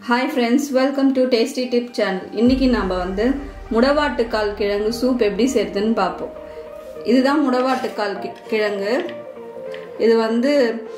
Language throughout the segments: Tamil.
Hi friends, welcome to Tasty Tip channel. இன்னைக்கு நாம வந்து முடவாட்டுக்கால் கிழங்கு சூப் எப்படி செய்யறதுன்னு பாப்போம். இதுதான் முடவாட்டுக்கால் கிழங்கு. இது வந்து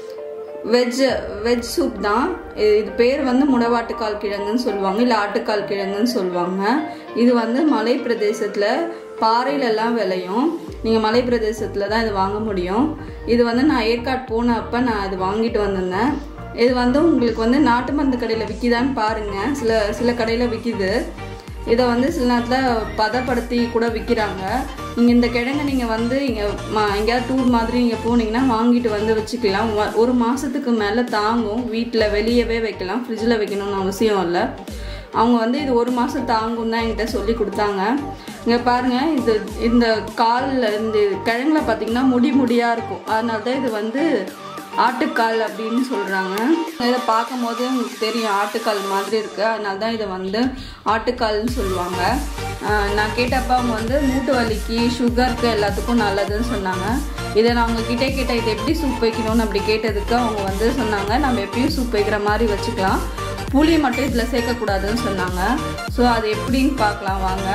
வெஜ் சூப் தான். இது பேர் வந்து முடவாட்டுக்கால் கிழங்குன்னு சொல்லுவாங்க, இல்ல ஆட்டுக்கால் கிழங்குன்னு சொல்லுவாங்க. இது வந்து மலை பிரதேசத்துல பாறையில எல்லாம் விளையும். நீங்க மலை பிரதேசத்துல தான் இது வாங்க முடியும். இது வந்து நான் ஏற்காடு போனப்ப நான் இது வாங்கிட்டு வந்திருந்தேன். இது வந்து உங்களுக்கு வந்து நாட்டு மருந்து கடையில் விற்கிதான்னு பாருங்கள். சில கடையில் விற்கிது. இதை வந்து சில நேரத்தில் பதப்படுத்தி கூட விற்கிறாங்க. நீங்கள் இந்த கிழங்கு நீங்கள் வந்து எங்கேயாவது டூர் மாதிரி நீங்கள் போனீங்கன்னா வாங்கிட்டு வந்து வச்சுக்கலாம். ஒரு மாதத்துக்கு மேலே தாங்கும். வீட்டில் வெளியவே வைக்கலாம், ஃப்ரிட்ஜில் வைக்கணும்னு அவசியம் இல்லை. அவங்க வந்து இது ஒரு மாதம் தாங்கும் தான் என்கிட்ட சொல்லி கொடுத்தாங்க. இங்கே பாருங்கள், இந்த காலில் இந்த கிழங்குல பார்த்திங்கன்னா முடியாக இருக்கும். அதனால தான் இது வந்து ஆட்டுக்கால் அப்படின்னு சொல்கிறாங்க. இதை பார்க்கும் போது உங்களுக்கு தெரியும் ஆட்டுக்கால் மாதிரி இருக்குது. அதனால தான் இதை வந்து ஆட்டுக்கால்னு சொல்லுவாங்க. நான் கேட்டப்போ அவங்க வந்து மூட்டு வலிக்கு, சுகருக்கு எல்லாத்துக்கும் நல்லதுன்னு சொன்னாங்க. இதை நான் அவங்கக்கிட்டே கேட்டேன், இதை எப்படி சூப் வைக்கணும்னு அப்படி கேட்டதுக்கு அவங்க வந்து சொன்னாங்க, நம்ம எப்பயும் சூப் வைக்கிற மாதிரி வச்சுக்கலாம், புளி மட்டும் இதில் சேர்க்கக்கூடாதுன்னு சொன்னாங்க. ஸோ அது எப்படின்னு பார்க்கலாம் வாங்க.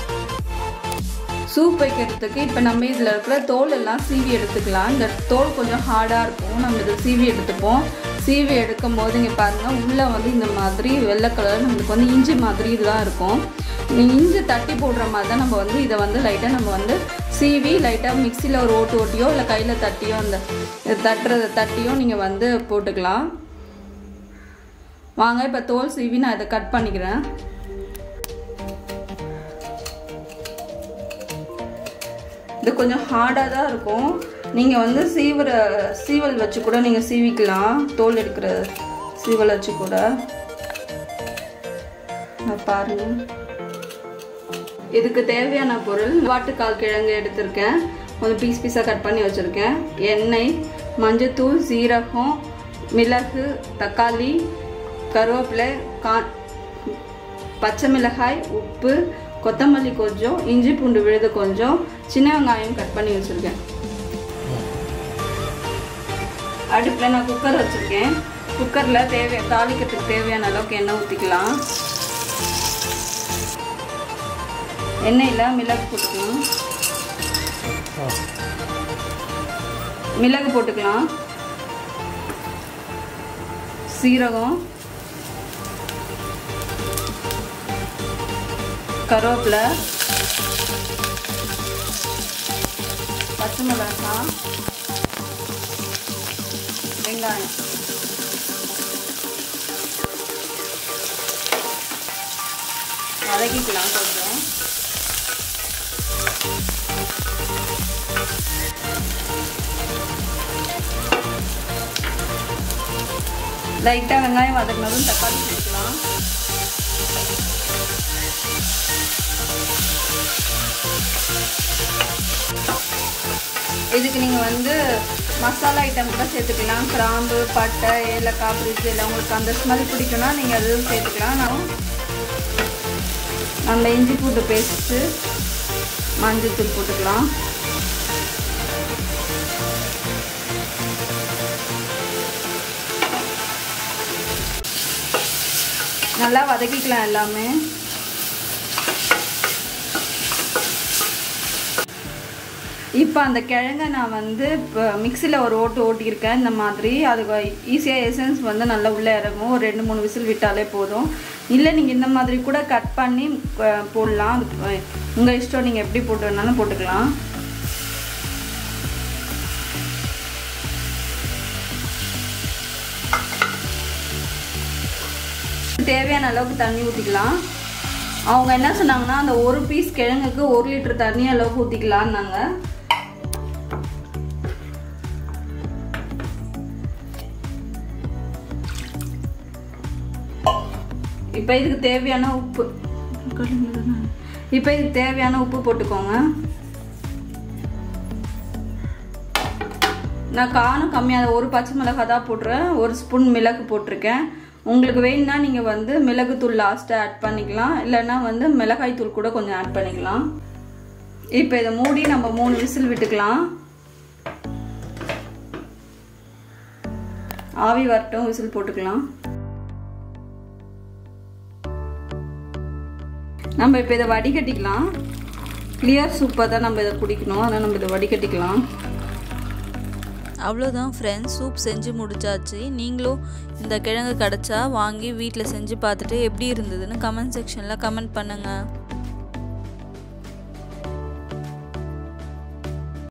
சூப் வைக்கிறதுக்கு இப்போ நம்ம இதில் இருக்கிற தோல் எல்லாம் சீவி எடுத்துக்கலாம். இந்த தோல் கொஞ்சம் ஹார்டாக இருக்கும். நம்ம இதை சீவி எடுத்துப்போம். சீவி எடுக்கும் போது இங்கே பாருங்கள், உள்ளே வந்து இந்த மாதிரி வெள்ளை கலர் நம்மளுக்கு வந்து இஞ்சி மாதிரி இதுதான் இருக்கும். இஞ்சி தட்டி போடுற மாதிரி தான் நம்ம வந்து இதை வந்து லைட்டாக நம்ம வந்து சீவி லைட்டாக மிக்சியில் ஒரு ஓட்டியோ இல்லை கையில் தட்டியோ அந்த தட்டியோ நீங்கள் வந்து போட்டுக்கலாம். வாங்க இப்போ தோல் சீவி நான் இதை கட் பண்ணிக்கிறேன். இது கொஞ்சம் ஹார்டாக தான் இருக்கும். நீங்கள் வந்து சீவல் வச்சு கூட நீங்கள் சீவிக்கலாம். தோல் எடுக்கிற சீவல் வச்சு கூட பாருங்க. இதுக்கு தேவையான பொருள், வாட்டுக்கால் கிழங்கு எடுத்திருக்கேன், கொஞ்சம் பீஸாக கட் பண்ணி வச்சுருக்கேன். எண்ணெய், மஞ்சத்தூள், சீரகம், மிளகு, தக்காளி, கருவேப்பிலை, பச்சை மிளகாய், உப்பு, கொத்தமல்லி கொஞ்சம், இஞ்சி பூண்டு விழுது கொஞ்சம், சின்ன வெங்காயம் கட் பண்ணி வச்சுருக்கேன். அடுப்பில் நான் குக்கர் வச்சுருக்கேன். குக்கரில் தாளிக்கிறதுக்கு தேவையான அளவுக்கு எண்ணெய் ஊற்றிக்கலாம். எண்ணெயில் மிளகு போட்டுக்கலாம். மிளகு போட்டுக்கலாம், சீரகம், கருவேப்பிலை, பச்சை மிளகாய், வெங்காயம். வதக்கிக்கலாம் கொஞ்சம். லைட்டாக வெங்காயம் வதக்கினதும் தக்காளி சேர்க்கலாம். இதுக்கு நீங்கள் வந்து மசாலா ஐட்டம் கூட சேர்த்துக்கலாம். கிராம்பு, பட்டை, ஏலக்காய், பிரிட்ஜ் எல்லாம் உங்களுக்கு அந்த ஸ்மெல் பிடிக்கும்னா நீங்கள் அதுவும் சேர்த்துக்கலாம். நம்ம இஞ்சி பூண்டு பேஸ்ட்டு, மஞ்சத்தூள் போட்டுக்கலாம். நல்லா வதக்கிக்கலாம் எல்லாமே. இப்போ அந்த கிழங்கை நான் வந்து இப்போ மிக்சியில் ஒரு ஓட்டியிருக்கேன். இந்த மாதிரி அது ஈஸியாக எசன்ஸ் வந்து நல்லா உள்ளே இறங்கும். ஒரு 2-3 விசில் விட்டாலே போதும். இல்லை நீங்கள் இந்த மாதிரி கூட கட் பண்ணி போடலாம். உங்கள் இஷ்டம், நீங்கள் எப்படி போட்டு வேணாலும் போட்டுக்கலாம். தேவையான அளவுக்கு தண்ணி ஊற்றிக்கலாம். அவங்க என்ன சொன்னாங்கன்னா, அந்த ஒரு பீஸ் கிழங்குக்கு 1 லிட்டர் தண்ணி அளவுக்கு ஊற்றிக்கலான்னாங்க. இப்போ இதுக்கு தேவையான உப்பு போட்டுக்கோங்க. நான் காரம் கம்மியாக ஒரு பச்சை மிளகாய் தான் போட்டுறேன். 1 ஸ்பூன் மிளகு போட்டிருக்கேன். உங்களுக்கு வேணும்னா நீங்கள் வந்து மிளகுத்தூள் லாஸ்ட்டாக ஆட் பண்ணிக்கலாம், இல்லைன்னா வந்து மிளகாய் தூள் கூட கொஞ்சம் ஆட் பண்ணிக்கலாம். இப்போ இதை மூடி நம்ம 3 விசில் விட்டுக்கலாம். ஆவி வரட்டும், விசில் போட்டுக்கலாம். நம்ம இப்போ இதை வடிகட்டிக்கலாம். கிளியர் சூப்பாக தான் நம்ம இதை குடிக்கணும், அதனால் நம்ம இதை வடிகட்டிக்கலாம். அவ்வளோதான் ஃப்ரெண்ட்ஸ், சூப் செஞ்சு முடிச்சாச்சு. நீங்களும் இந்த கிழங்கு கிடச்சா வாங்கி வீட்டில் செஞ்சு பார்த்துட்டு எப்படி இருந்ததுன்னு கமெண்ட் செக்ஷனில் கமெண்ட் பண்ணுங்கள்.